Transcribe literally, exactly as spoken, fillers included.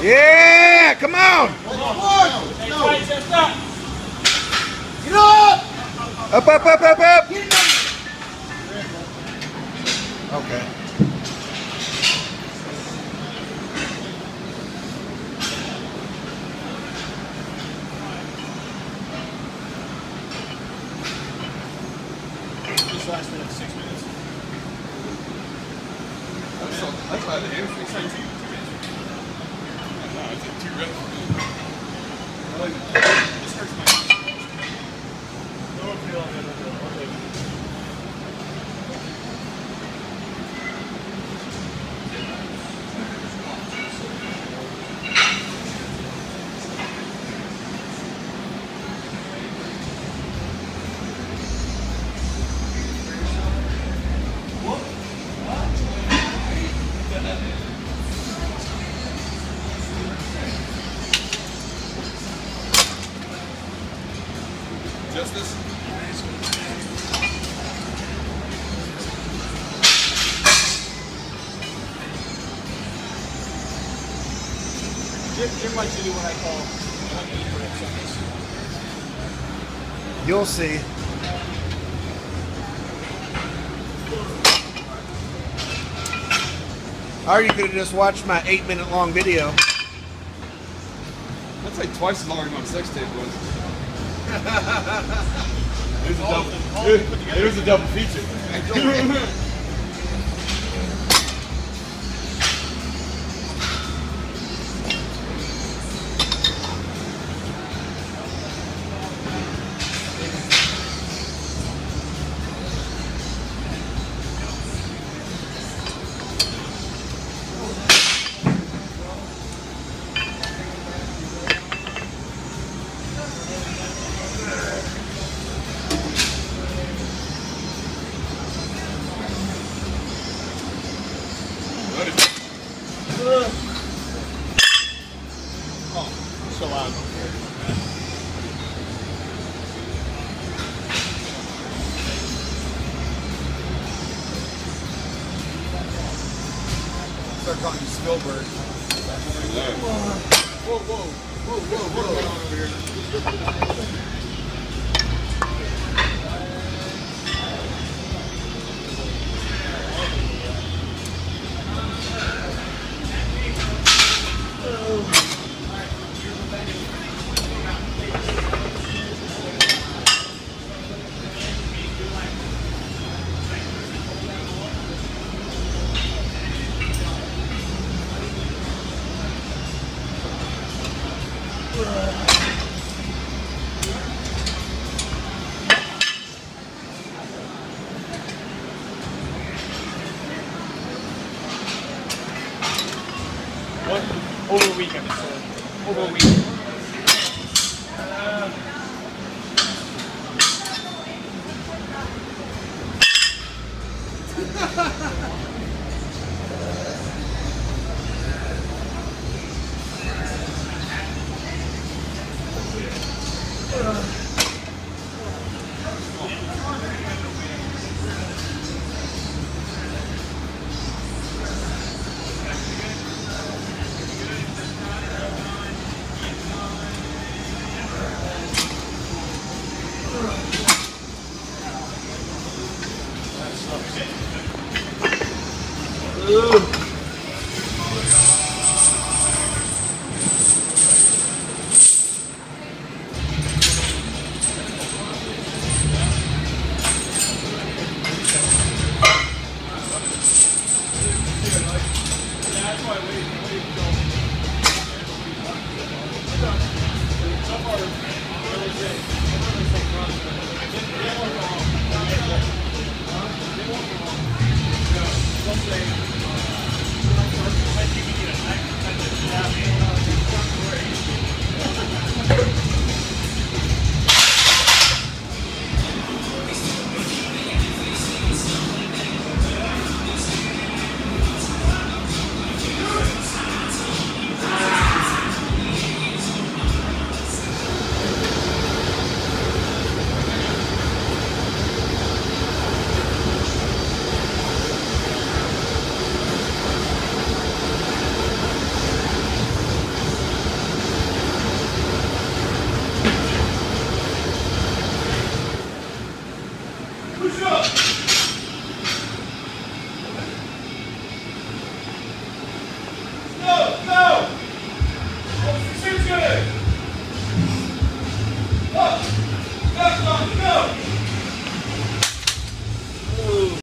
Yeah, come on. Get up. Up, up, up, up, up. Okay. This lasted like six minutes. That's, so, that's why the hamstring is like two, two minutes. No, it's like two reps. I like it. This hurts my no feel on it. Just this? Jim, Jim likes to do what I call one knee for exercise. You'll see. Or you could have just watched my eight minute long video. That's like twice as long as my sex tape was. It was a double, it, it was a double feature. Oh, so loud. Start calling you Spielberg. Whoa, whoa, whoa, whoa, whoa. What's going on over here? One over a week episode. Over a week. Ooh. Something Push up.